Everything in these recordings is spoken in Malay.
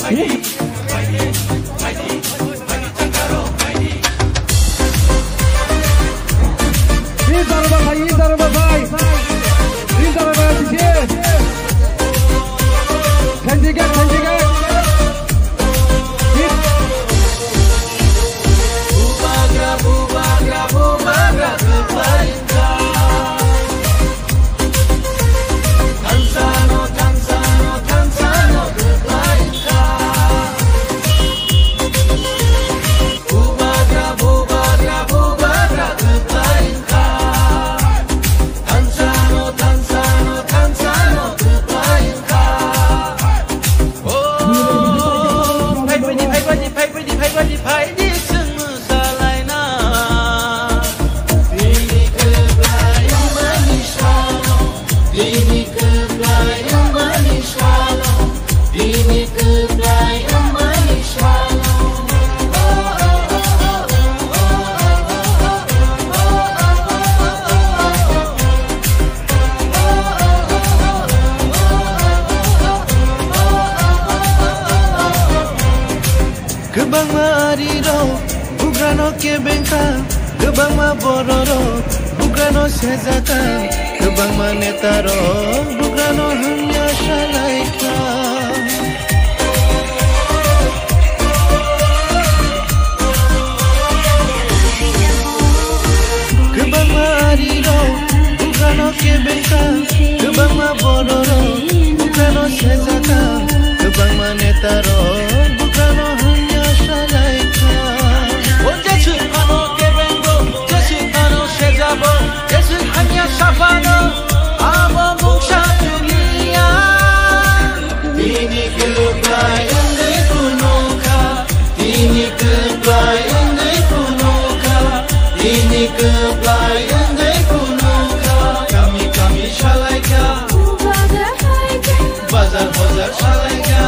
Gebang mariro, bugrano ke bengka, gebang ma bororo, bugrano sezaka, gebang ma netaro, bugrano hanya shalaika. Gebang mariro, bugrano ke bengka, gebang ma bororo, bugrano sezaka, gebang ma netaro, bugrano hanya shalaika. Onde chukano ke bengo, chukano sezabo, yesu hanya shafano, amo muksha dunia. Dini keblai unde kunoka, dini keblai unde kunoka, dini keblai unde kunoka. Kami shalaika, bazar bazar shalaika.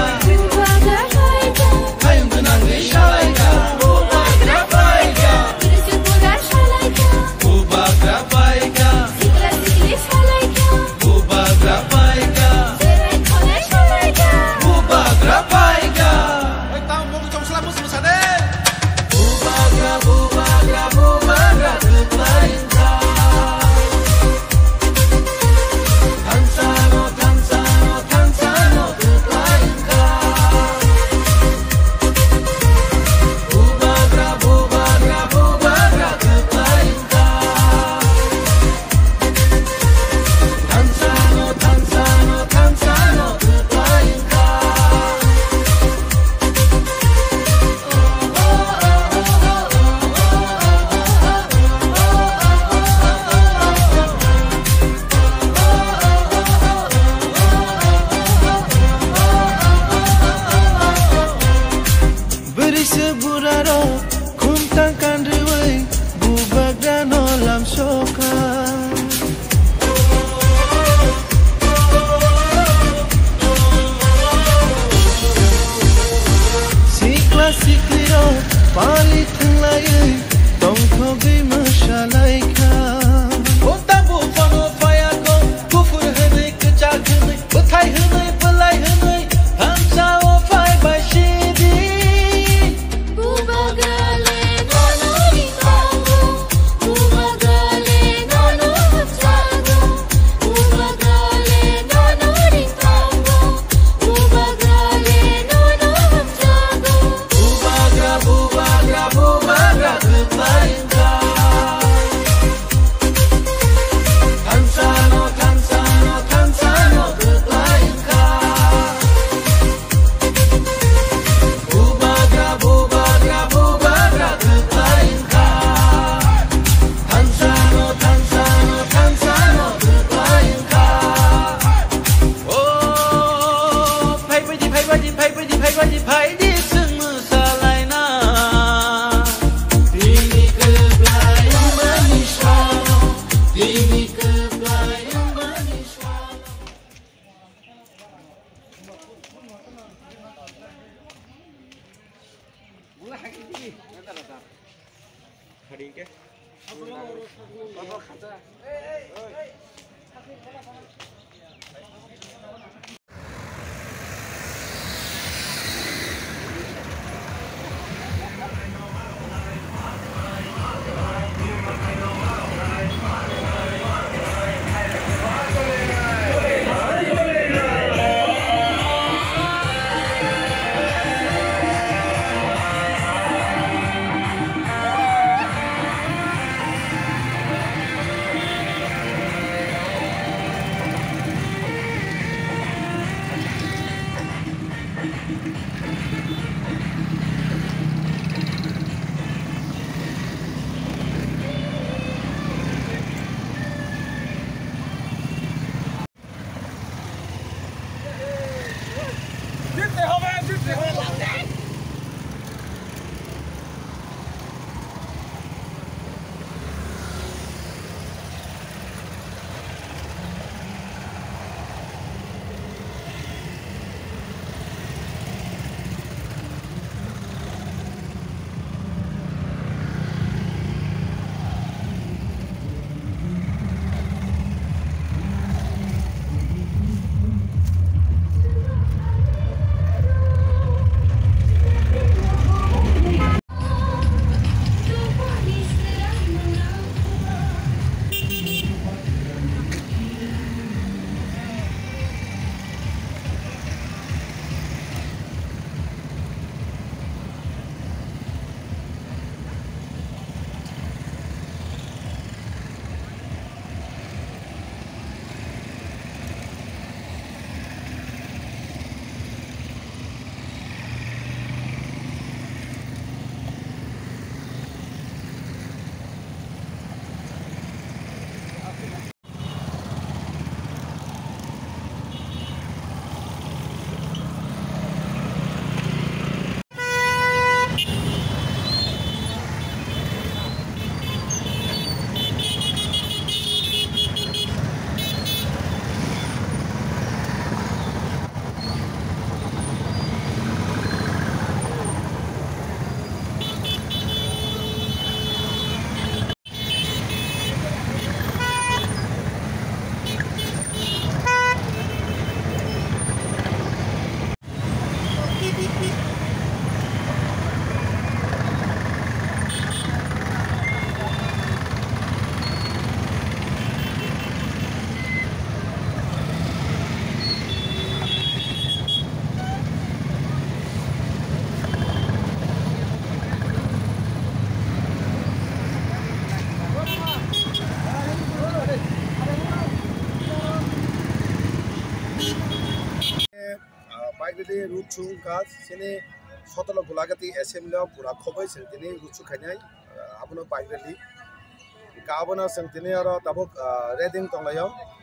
Assembly Ruchu Gas Sini Sotolo Gulagati Assembly Pura Kobai Sentini Ruchu Kanyai Abono Bagreli Kabana Sentini or Tabuk Reading Tonglayo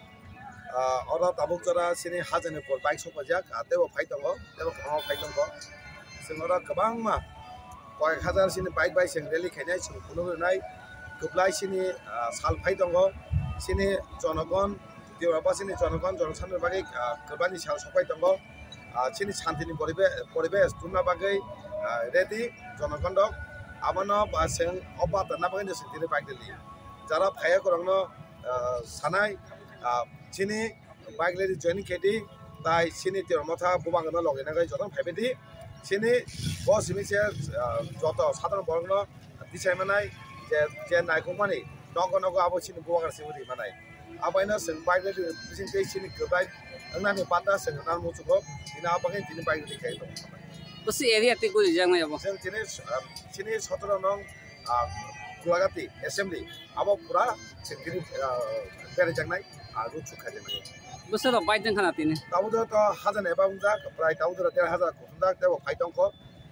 or Tabuk Jara Sini Hazan for Bikes of Pajak, they were fight on they were fight on Senora Kabangma Koi Hazar Sini Bike by Sengeli Kanyai Sulu Night Kublai Sini Sal fight on Sini Jonagon Dioraba Sini Jonagon Johnson Bagay Kabani Sal Sopai Tongo Sini Santini Poribes Tuna Bagay Ready Jonagon Dog Abano Baseng Obat and Nabagan Sintini Bagli Jara Paya Korano Sanai Sini Bagli Johnny Kedi Tai Sini Tiromota Bubangano Loganaga Jotan Pebedi Sini Boss Michel Joto Southern Borno Disseminai Jen Nakumani Nogonogo Abochin Buanga Siri Manai Abana Sing Bagli presentation Kubai Nani Pata Sing Namutugo in Abagan Tini Bagli Kato. What's the area to go to Janga? Sini Sotoranong Kulagati Assembly Abapura Singiri Perijanai Ruchu Kademai. What's the Biden Hanatin? Tauda has an Ebamzak, right out there has a conduct of Pythonco,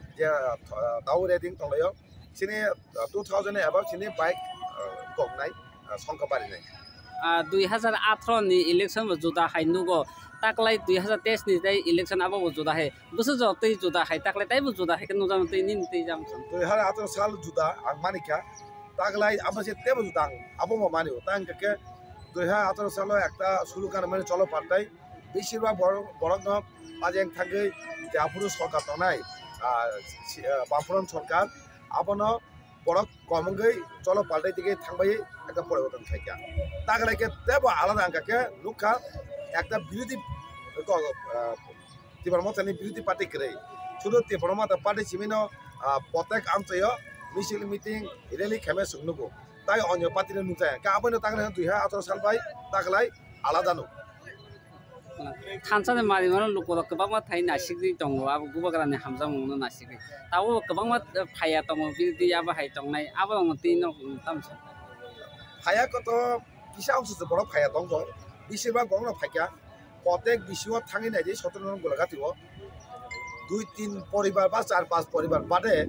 Tau Reading Toleo, Sini 2000 about Sini bike Gognai, Sonka Barine. 2018 ni election was Judah Hainugo. Taklay 2013 ni day election abo Judah Hai. Busu Joti Judah Hai, Taklay Taibu Judah Hai, Nuzam Tinti Jamson. To her after Sal Judah and Manica, Taklay Abasit Table Dang, Abo Manu, Tanka, to her after Salo Acta, Sulukan Manicholo Partai, Bishiva Borogno, Majang Tangi, the Apurus Hokatonai, Bafuran Sorkar, Abono. Borok Komangai, Cholo Palde Tangbay, at the Porotan Kaka. Tagalake, Teba Alanaka, Luka, at the beauty Tibermotani beauty party grey. Sudo Tibermota party Chimino, Potek Amtayo, Michel meeting, really Kames Nugo. Die on your party in Nuta, Carbon Tangan to her after Salbai, Tagalai, Aladano. Hansan Marino look at Kabama Taina Sigri Tongo, Gubagan Hamzam Nasiki. Tau Kabama Payatomo, the Abahaitonai, Abamontino, Thompson. Hayakoto, Kishaus the Borok Hayatongo, Bishiba Gona Paka, Potek, Bishua Tangin Edis, Hotel Gulagativo, do it in Poribar Bas or Pass Poribar Pade,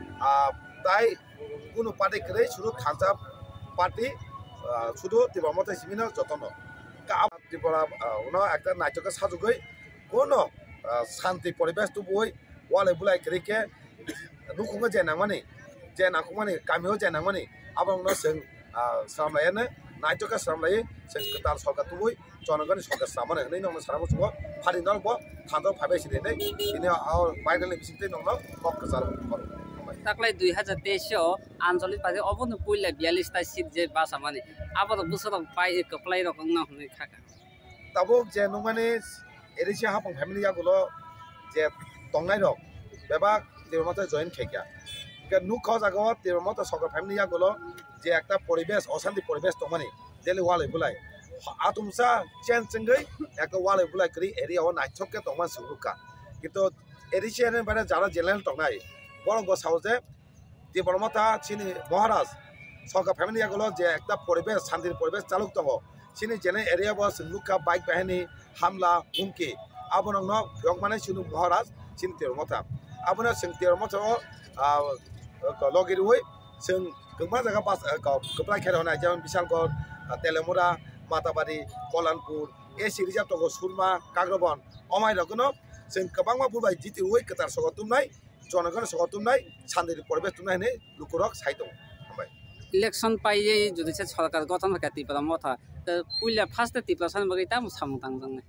Tai Uno Pate Crash, Sudo Hansa Party, Sudo, the Bamota Simino, Jotono. Tipora, actor Nachoka Sazugo, Gono, Santi Poribes to boy, Wallabula Krike, Nukunga Janamani, Janakumani, Cameo Janamani, Abang Nosen, Samayana, Nachoka Samlay, Senkatar Sokatui, Jonagan Soka Saman, and Nino Saramusko, Padinalbo, Tanto Pabeshi, in our vital visiting on Focus. Taklay 2013 show, Anjali Padi open the pool like Bialista Sid Basamani. About the Busser of Pai Kaplay of Kaka. Tabuk Janumanes, Erisha Hapon Family Agulo, Jet Tongnado, Beba, the Ramota join Kaka. Get no cause ago, the Ramota Soccer Family Agulo, Jacta Poribes or Sandy Poribes to money, Delhi Wally Bulai. Atumsa, Chen Singay, Aka Wally Bulai, area on I took it on one Suluka. Ito Erisha and Jara Jelan Tongai. Borogos House, the Boromota, Chini, Moharas, Soccer Family Agolo, Jack, Poribes, Sandy Poribes, Talutongo, Chini Jene area was Luka, Bike Bahani, Hamla, Unki, Abono, Yongmanashunu, Moharas, Chin Termota, Abona Sing Termoto, Logirway, Sing Kumaza Pass, Kupla Carona, Jan Bishalgo, Telemura, Matabadi, Kolanpur, Esi Rijato, Surma, Kagrobon, Omai Lagono, Sing Kabanga Buba, GT Way, Katar Sogotumai. Jonagan Sotumai, Sunday Poribes to Nane, Lukurok, Saito. Election Pai, Judicial Solaka, Gotham Katipa Mota, the Pulla past the Tipasan Maritam Samutang.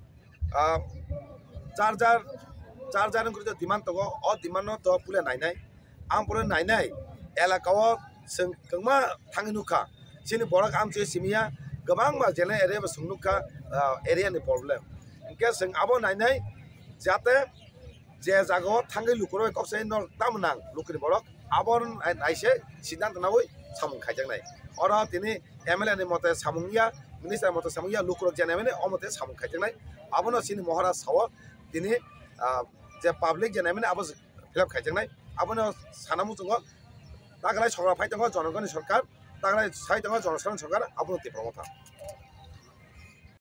Charger and Kuta Dimantogo, or Dimano to Pula 99, Ampura 99, Elakawa, Sengkama, Tanganuka, Chini Borak Amche Simia, Gabanga, Jena area of Sunuka, area and the problem. In case Abo 99, Jate. Jago, Tangi Lukuro, Coxay, no Tamanang, Lukuri Borok, Abon and Aisha, Sidan Nawi, Samun Kajanai. Or out in Emily and Motor Samunia, Minister Motor Samuia, Lukuro Janamene, Omotes Samun Kajanai, Abono Sin Mohara Sawa, Dini, the public Janamene, I was Philip Kajanai, Abono Sanamutungo, Tagalai Sora Python, Jonagon Sokar, Tagalai Saitongo, Johnson Sokar, Aboti Promota.